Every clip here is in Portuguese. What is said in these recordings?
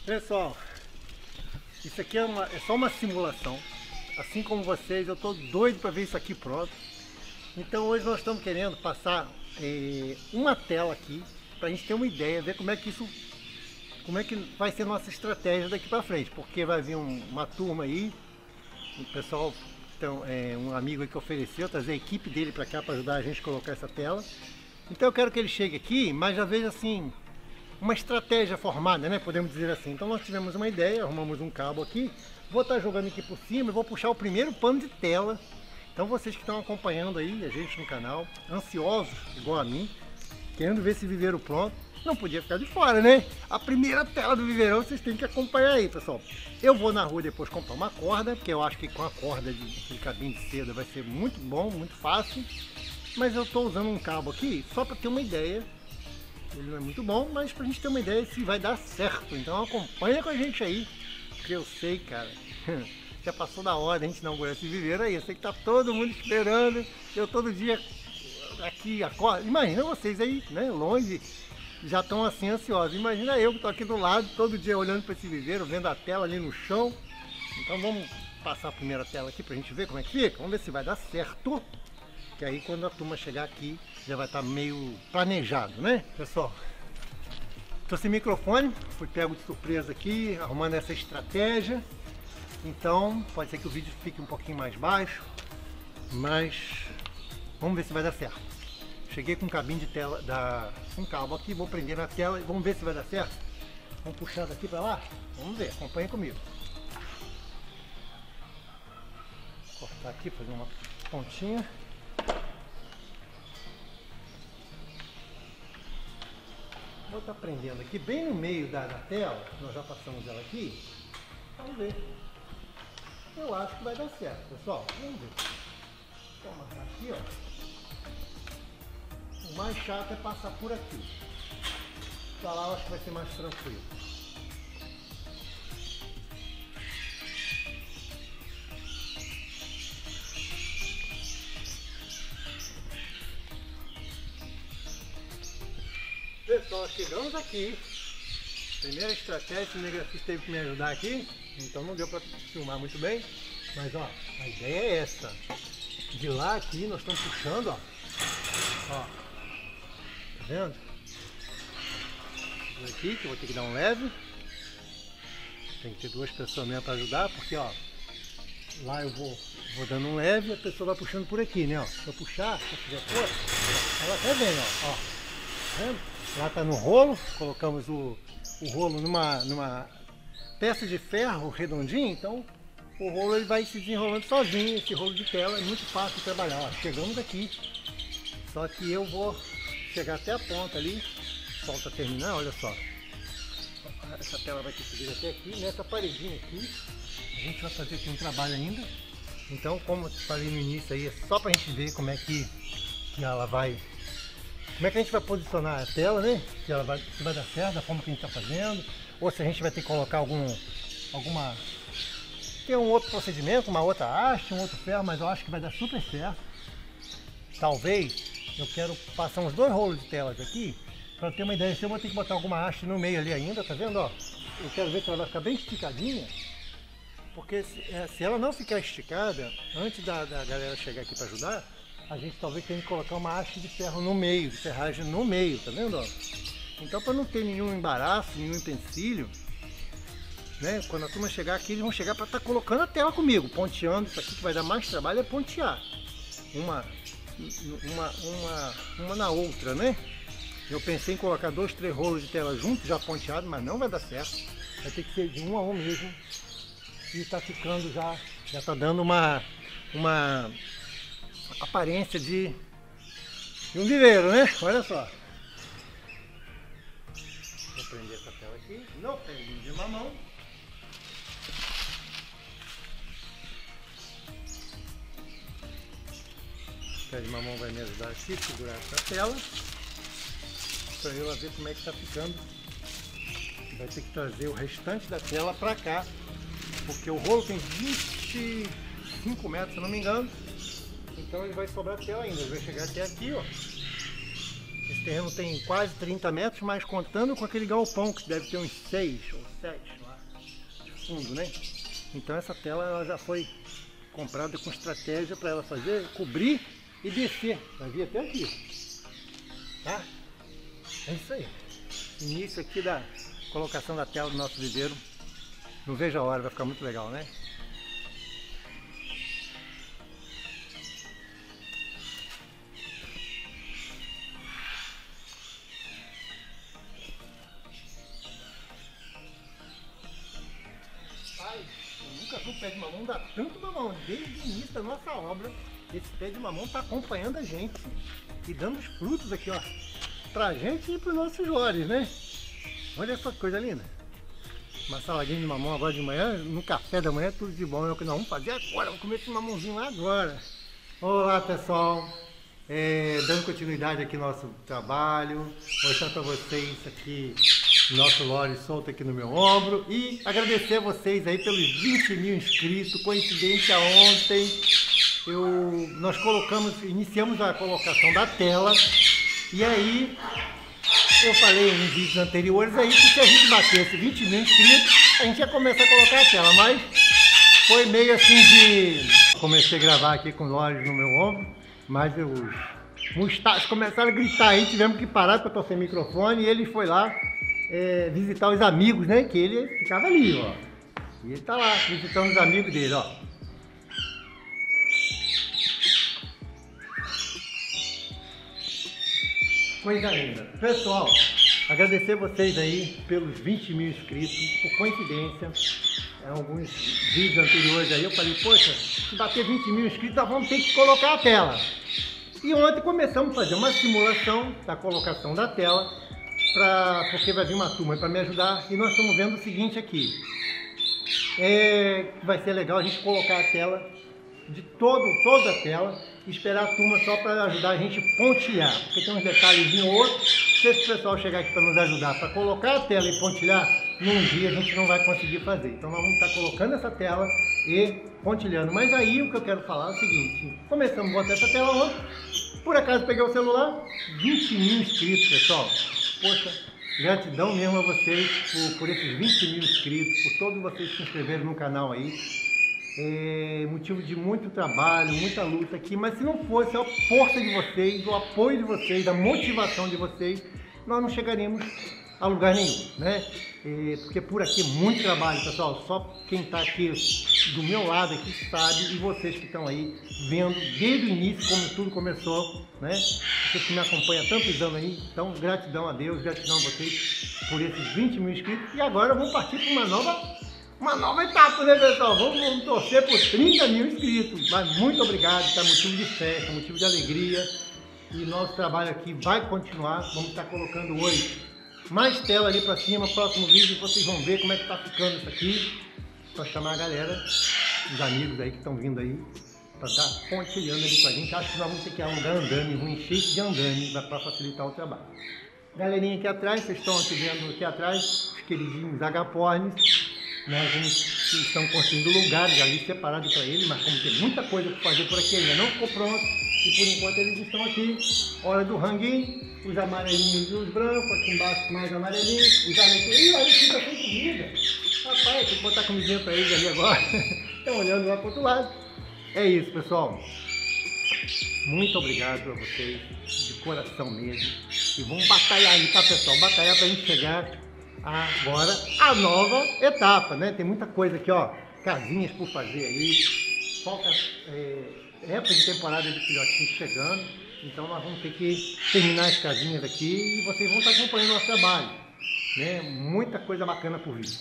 Pessoal, isso aqui é só uma simulação. Assim como vocês, eu tô doido para ver isso aqui pronto. Então hoje nós estamos querendo passar uma tela aqui para a gente ter uma ideia, ver como é que vai ser nossa estratégia daqui para frente, porque vai vir uma turma aí, o pessoal, então, um amigo aí que ofereceu trazer a equipe dele para cá para ajudar a gente a colocar essa tela. Então eu quero que ele chegue aqui, mas já veja assim uma estratégia formada, né? Podemos dizer assim. Então nós tivemos uma ideia, arrumamos um cabo aqui, vou estar jogando aqui por cima e vou puxar o primeiro pano de tela. Então vocês que estão acompanhando aí a gente no canal, ansiosos igual a mim, querendo ver esse viveiro pronto, não podia ficar de fora, né? A primeira tela do viveirão vocês têm que acompanhar aí, pessoal. Eu vou na rua depois comprar uma corda, porque eu acho que com a corda de cabinho de seda vai ser muito bom, muito fácil. Mas eu estou usando um cabo aqui só para ter uma ideia. Ele não é muito bom, mas para a gente ter uma ideia se vai dar certo. Então acompanha com a gente aí, porque eu sei, cara, já passou da hora a gente inaugurar esse viveiro aí. Eu sei que tá todo mundo esperando. Eu todo dia aqui acordo. Imagina vocês aí, né, longe, já estão assim ansiosos. Imagina eu que estou aqui do lado, todo dia olhando para esse viveiro, vendo a tela ali no chão. Então vamos passar a primeira tela aqui para a gente ver como é que fica. Vamos ver se vai dar certo. Que aí quando a turma chegar aqui já vai estar meio planejado, né, pessoal? Tô sem microfone, fui pego de surpresa aqui, arrumando essa estratégia. Então pode ser que o vídeo fique um pouquinho mais baixo, mas vamos ver se vai dar certo. Cheguei com um cabinho de tela, um cabo aqui, vou prender na tela e vamos ver se vai dar certo. Vamos puxar daqui para lá? Vamos ver, acompanha comigo. Vou cortar aqui, fazer uma pontinha. Vou estar prendendo aqui bem no meio da tela, nós já passamos ela aqui. Vamos ver. Eu acho que vai dar certo, pessoal. Vamos ver. Vou amarrar aqui, ó. O mais chato é passar por aqui. Pra lá eu acho que vai ser mais tranquilo. Pessoal, chegamos aqui. Primeira estratégia, o cinegrafista teve que me ajudar aqui, então não deu para filmar muito bem. Mas ó, a ideia é essa. De lá aqui nós estamos puxando, ó. Ó. Tá vendo? Por aqui que eu vou ter que dar um leve. Tem que ter duas pessoas mesmo para ajudar, porque ó, lá eu vou dando um leve e a pessoa vai puxando por aqui, né? Ó. Se eu puxar, se eu fizer força, ela até vem, ó. Tá vendo? Lá está no rolo, colocamos o rolo numa peça de ferro redondinho, então o rolo ele vai se desenrolando sozinho. Esse rolo de tela é muito fácil de trabalhar. Ó, chegamos aqui, só que eu vou chegar até a ponta ali, solta terminar, olha só. Essa tela vai ter que vir até aqui, nessa paredinha aqui, a gente vai fazer aqui um trabalho ainda. Então, como eu falei no início aí, é só para a gente ver como é que ela vai... Como é que a gente vai posicionar a tela, né? Se vai dar certo da forma que a gente está fazendo, ou se a gente vai ter que colocar tem um outro procedimento, uma outra haste, um outro ferro, mas eu acho que vai dar super certo. Talvez eu quero passar uns 2 rolos de telas aqui, para ter uma ideia se eu vou ter que botar alguma haste no meio ali ainda, tá vendo? Ó, eu quero ver se ela vai ficar bem esticadinha, porque se ela não ficar esticada, antes da galera chegar aqui para ajudar, a gente talvez tenha que colocar uma haste de ferro no meio, de ferragem no meio, tá vendo? Ó? Então, para não ter nenhum embaraço, nenhum empecilho, né? Quando a turma chegar aqui, eles vão chegar para estar colocando a tela comigo, ponteando. Isso aqui que vai dar mais trabalho é pontear uma na outra, né? Eu pensei em colocar 2, 3 rolos de tela juntos, já ponteado, mas não vai dar certo. Vai ter que ser de um a um mesmo. E está ficando já está dando uma aparência de um viveiro, né? Olha só. Vou prender essa tela aqui. Não prende de mamão. O pé de mamão vai me ajudar aqui a segurar essa tela, para eu ver como é que está ficando. Vai ter que trazer o restante da tela para cá, porque o rolo tem 25 metros, se eu não me engano. Então ele vai sobrar tela ainda, ele vai chegar até aqui, ó. Esse terreno tem quase 30 metros, mas contando com aquele galpão que deve ter uns 6 ou 2017, lá, de fundo, né? Então essa tela ela já foi comprada com estratégia para ela fazer, cobrir e descer. Vai vir até aqui, tá? É isso aí. Início aqui da colocação da tela do nosso viveiro. Não vejo a hora, vai ficar muito legal, né? Eu nunca vi um pé de mamão dar tanto mamão. Desde o início da nossa obra, esse pé de mamão está acompanhando a gente e dando os frutos aqui, ó, pra gente e pros nossos olhos, né? Olha essa coisa linda. Uma saladinha de mamão agora de manhã, no café da manhã, tudo de bom. É o que nós vamos fazer agora, vamos comer esse mamãozinho lá agora. Olá, pessoal. Dando continuidade aqui no nosso trabalho, mostrando para vocês aqui nosso lore solto aqui no meu ombro e agradecer a vocês aí pelos 20 mil inscritos. Coincidência, ontem nós iniciamos a colocação da tela e aí eu falei em vídeos anteriores aí que se a gente batesse 20 mil inscritos a gente ia começar a colocar a tela, mas foi meio assim comecei a gravar aqui com olhos no meu ombro, mas os mustachos começaram a gritar aí, tivemos que parar porque eu tô sem microfone e ele foi lá visitar os amigos, né? Que ele ficava ali, ó. E ele tá lá visitando os amigos dele, ó. Coisa linda. Pessoal, agradecer vocês aí pelos 20 mil inscritos. Por coincidência, alguns vídeos anteriores aí eu falei, poxa, se bater 20 mil inscritos nós vamos ter que colocar a tela. E ontem começamos a fazer uma simulação da colocação da tela, porque vai vir uma turma para me ajudar e nós estamos vendo o seguinte aqui. Vai ser legal a gente colocar a tela, toda a tela, e esperar a turma só para ajudar a gente a pontilhar, porque tem uns detalhezinhos ou outros, se esse pessoal chegar aqui para nos ajudar para colocar a tela e pontilhar, num dia a gente não vai conseguir fazer. Então nós vamos estar colocando essa tela e pontilhando. Mas aí o que eu quero falar é o seguinte, começamos a botar essa tela ontem, por acaso peguei o celular, 20 mil inscritos, pessoal. Poxa, gratidão mesmo a vocês por esses 20 mil inscritos, por todos vocês que se inscreveram no canal aí. Motivo de muito trabalho, muita luta aqui, mas se não fosse a força de vocês, o apoio de vocês, a motivação de vocês, nós não chegaríamos a lugar nenhum, né? Porque por aqui é muito trabalho, pessoal, só quem está aqui do meu lado aqui sabe, e vocês que estão aí vendo desde o início como tudo começou, né? Vocês que me acompanham há tantos anos aí, então gratidão a Deus, gratidão a vocês por esses 20 mil inscritos, e agora vamos partir para uma nova etapa, né, pessoal? Vamos torcer por 30 mil inscritos, mas muito obrigado, tá? Motivo de festa, motivo de alegria, e nosso trabalho aqui vai continuar. Vamos estar colocando hoje mais tela ali para cima. Próximo vídeo vocês vão ver como é que tá ficando isso aqui, para chamar a galera, os amigos aí que estão vindo aí, para estar pontilhando ali com a gente. Acho que nós vamos ter que alugar andame, um encher de andame para facilitar o trabalho. Galerinha aqui atrás, vocês estão aqui vendo aqui atrás, os queridinhos agapornis. Nós estamos construindo lugares ali separados para eles, mas como tem muita coisa para fazer por aqui, ainda não ficou pronto, e por enquanto eles estão aqui. Hora do ranguinho, os amarelinhos e os brancos, aqui embaixo mais amarelinhos, os alecrim. Ih, olha, fica sem comida. Rapaz, tem que botar comidinha para eles ali agora. Estão olhando lá para o outro lado. É isso, pessoal. Muito obrigado a vocês, de coração mesmo. E vamos batalhar aí, tá, pessoal? Batalhar para a gente chegar agora a nova etapa, né? Tem muita coisa aqui, ó, casinhas por fazer aí, falta época de temporada de filhotinhos chegando, então nós vamos ter que terminar as casinhas aqui e vocês vão estar acompanhando o nosso trabalho, né? Muita coisa bacana por vir.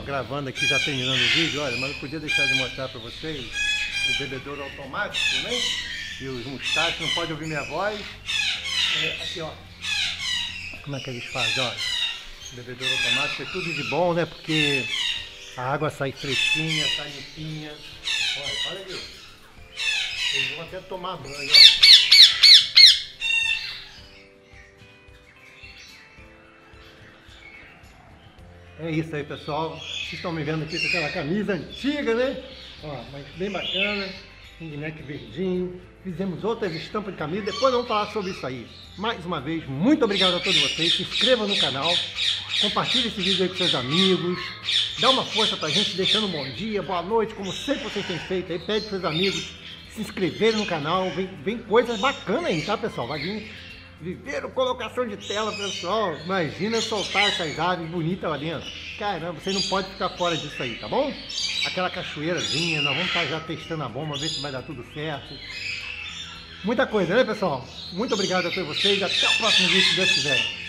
gravando aqui, já terminando o vídeo, olha, mas eu podia deixar de mostrar para vocês o bebedouro automático, né? E os mostachos, não pode ouvir minha voz. Aqui, ó. Como é que eles fazem, ó. O bebedouro automático é tudo de bom, né? Porque a água sai fresquinha, sai limpinha. Olha aqui. Eles vão até tomar banho, ó. É isso aí, pessoal. Vocês estão me vendo aqui com aquela camisa antiga, né? Ó, mas bem bacana. Um neck verdinho. Fizemos outras estampas de camisa. Depois vamos falar sobre isso aí. Mais uma vez, muito obrigado a todos vocês. Se inscrevam no canal. Compartilhe esse vídeo aí com seus amigos. Dá uma força pra gente, deixando um bom dia, boa noite, como sempre vocês têm feito aí. Pede pros seus amigos se inscreverem no canal. Vem coisas bacanas aí, tá, pessoal? Vai vir viveram colocação de tela, pessoal. Imagina soltar essas aves bonitas lá dentro. Caramba, você não pode ficar fora disso aí, tá bom? Aquela cachoeirazinha, nós vamos estar já testando a bomba, ver se vai dar tudo certo. Muita coisa, né, pessoal? Muito obrigado a todos vocês. Até o próximo vídeo, se Deus quiser.